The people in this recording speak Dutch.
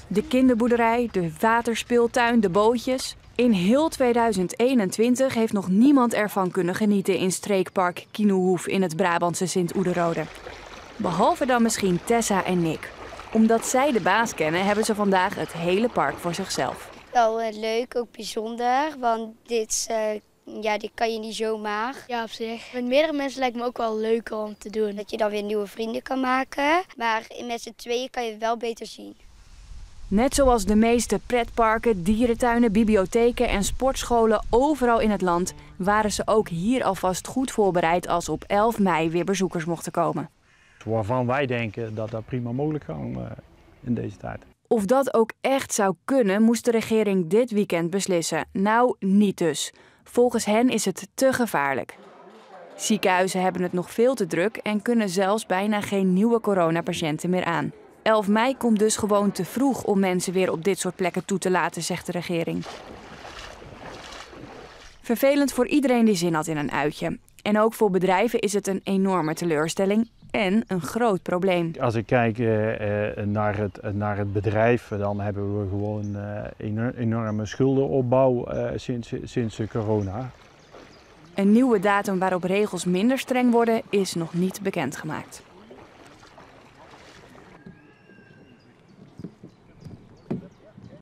De kinderboerderij, de waterspeeltuin, de bootjes. In heel 2021 heeft nog niemand ervan kunnen genieten in streekpark Kinoehoef in het Brabantse Sint-Oederode. Behalve dan misschien Tessa en Nick. Omdat zij de baas kennen, hebben ze vandaag het hele park voor zichzelf. Wel leuk, ook bijzonder, want dit kan je niet zomaar. Ja, op zich. Met meerdere mensen lijkt me ook wel leuker om te doen. Dat je dan weer nieuwe vrienden kan maken, maar met z'n tweeën kan je het wel beter zien. Net zoals de meeste pretparken, dierentuinen, bibliotheken en sportscholen overal in het land, waren ze ook hier alvast goed voorbereid als op 11 mei weer bezoekers mochten komen. Waarvan wij denken dat dat prima mogelijk kan in deze tijd. Of dat ook echt zou kunnen, moest de regering dit weekend beslissen. Nou, niet dus. Volgens hen is het te gevaarlijk. Ziekenhuizen hebben het nog veel te druk en kunnen zelfs bijna geen nieuwe coronapatiënten meer aan. 11 mei komt dus gewoon te vroeg om mensen weer op dit soort plekken toe te laten, zegt de regering. Vervelend voor iedereen die zin had in een uitje. En ook voor bedrijven is het een enorme teleurstelling en een groot probleem. Als ik kijk naar het bedrijf, dan hebben we gewoon enorme schuldenopbouw sinds corona. Een nieuwe datum waarop regels minder streng worden is nog niet bekendgemaakt.